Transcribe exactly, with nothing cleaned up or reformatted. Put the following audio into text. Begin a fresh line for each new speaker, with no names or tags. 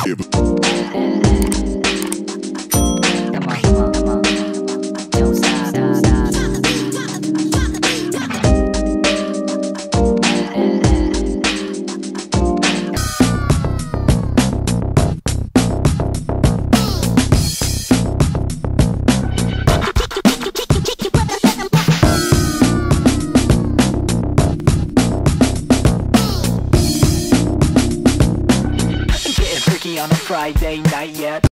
give it.
Come on, come on, come on. Don't stop, stop, stop.
On a Friday night yet.